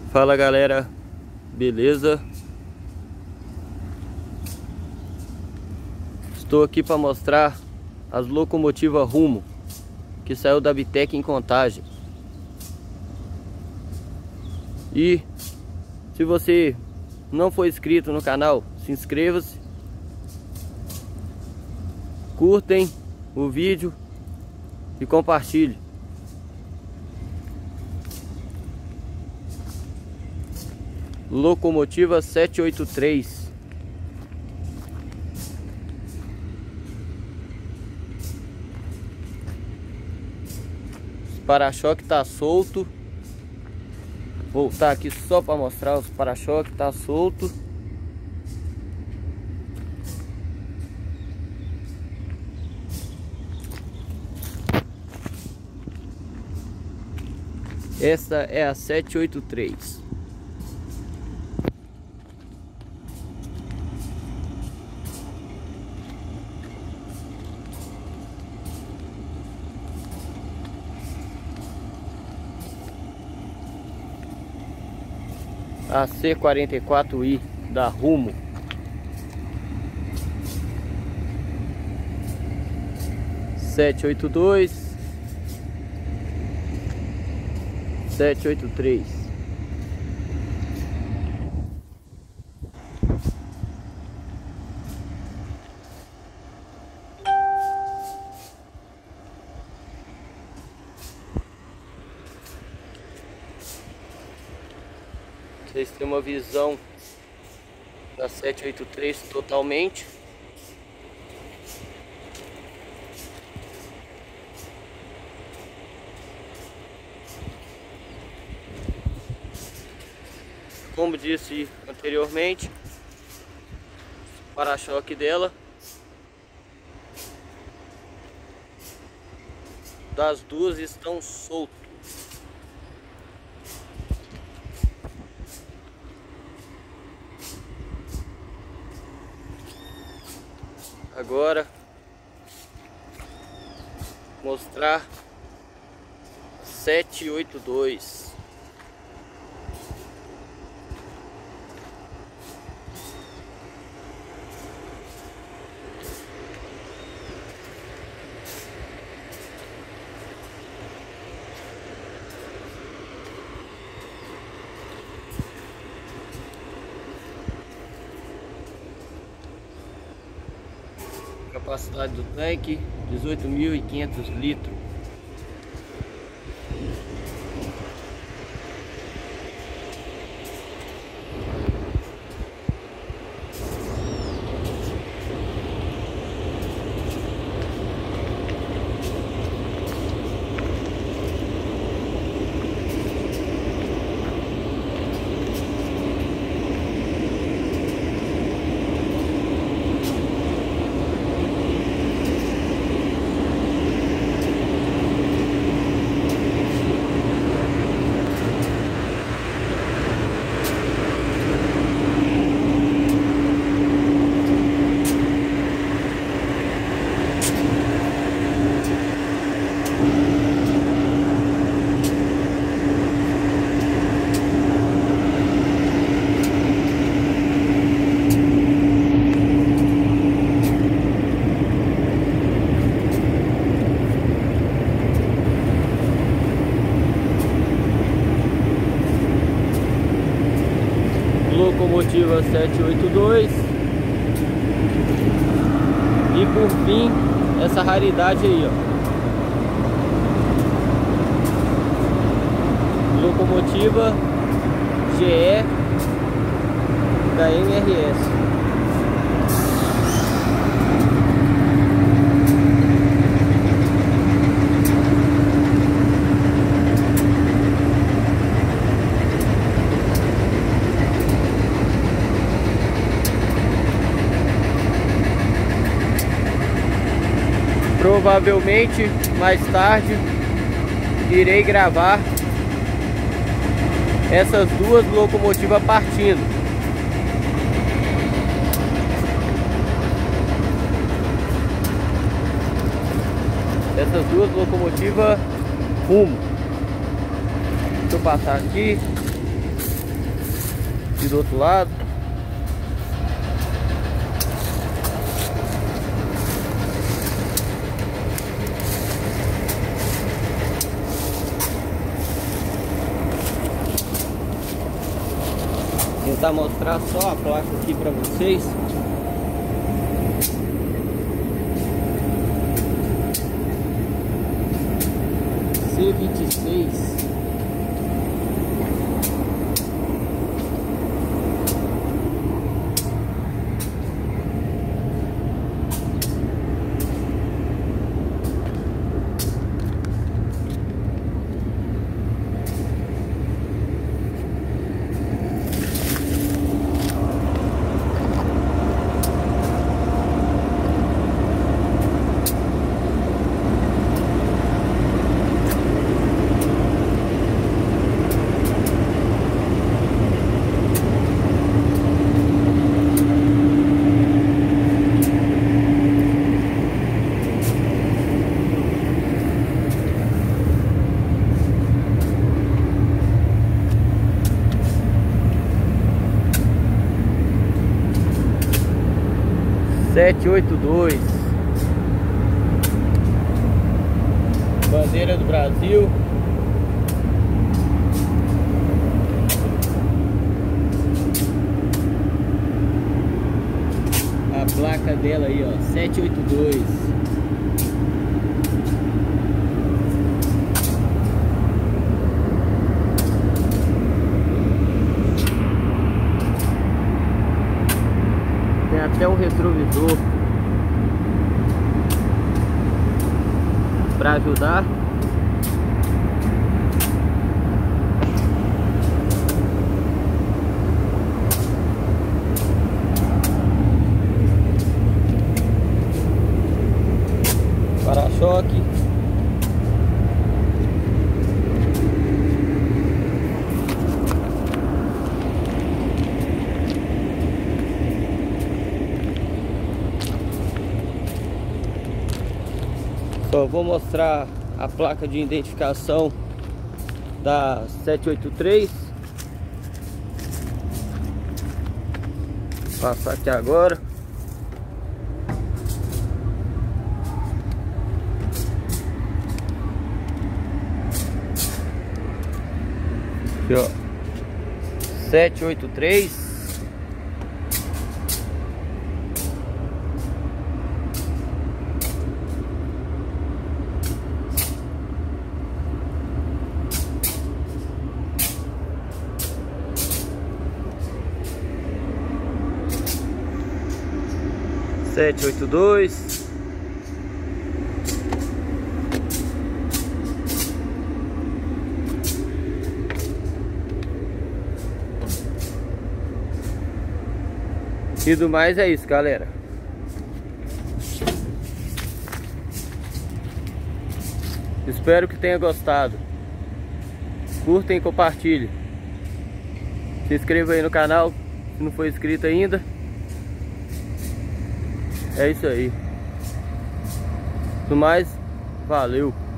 Fala galera, beleza? Estou aqui para mostrar as locomotivas Rumo que saiu da Bitec em Contagem. E se você não for inscrito no canal, se inscreva-se, curtem o vídeo e compartilhe. Locomotiva 783. O para-choque tá solto. Vou voltar aqui só para mostrar os para-choque tá solto. Essa é a 783. A C44i da Rumo. Sete oito dois, 783. Vocês têm uma visão da 783 totalmente. Como disse anteriormente, o para-choque dela, das duas, estão soltos. Agora mostrar 782. Capacidade do tanque 18.500 litros. Locomotiva 782. E por fim, essa raridade aí, ó. Locomotiva GE da MRS. Provavelmente mais tarde irei gravar essas duas locomotivas partindo. Essas duas locomotivas Rumo. Deixa eu passar aqui. E do outro lado. Tentar mostrar só a placa aqui para vocês. C26. Bandeira do Brasil. A placa dela aí, ó, 782. Tem até um retrovisor para ajudar. Para-choque. Só vou mostrar a placa de identificação da 783. Vou passar aqui agora. Aqui, ó, 783. Sete, oito, dois. E do mais é isso, galera. Espero que tenha gostado. Curtem e compartilhem. Se inscreva aí no canal se não for inscrito ainda. É isso aí. Do mais, valeu.